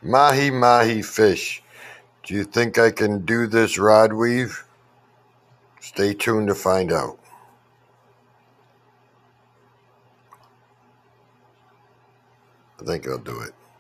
Mahi Mahi fish. Do you think I can do this rod weave? Stay tuned to find out. I think I'll do it.